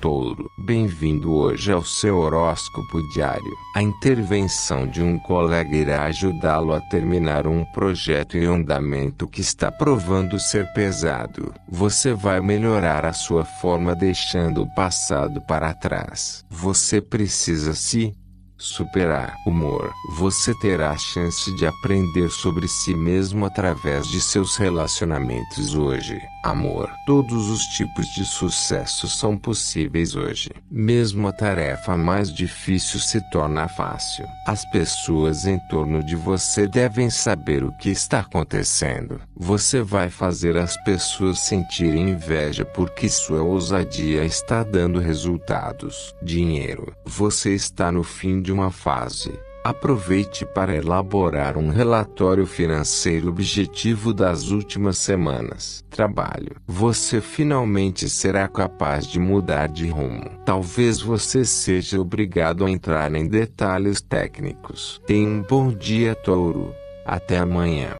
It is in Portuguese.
Touro. Bem-vindo hoje ao seu horóscopo diário. A intervenção de um colega irá ajudá-lo a terminar um projeto em andamento que está provando ser pesado. Você vai melhorar a sua forma deixando o passado para trás. Você precisa se superar. Humor. Você terá a chance de aprender sobre si mesmo através de seus relacionamentos hoje. Amor. Todos os tipos de sucesso são possíveis hoje. Mesmo a tarefa mais difícil se torna fácil. As pessoas em torno de você devem saber o que está acontecendo. Você vai fazer as pessoas sentirem inveja porque sua ousadia está dando resultados. Dinheiro. Você está no fim de uma fase. Aproveite para elaborar um relatório financeiro objetivo das últimas semanas. Trabalho. Você finalmente será capaz de mudar de rumo. Talvez você seja obrigado a entrar em detalhes técnicos. Tenha um bom dia, Touro. Até amanhã.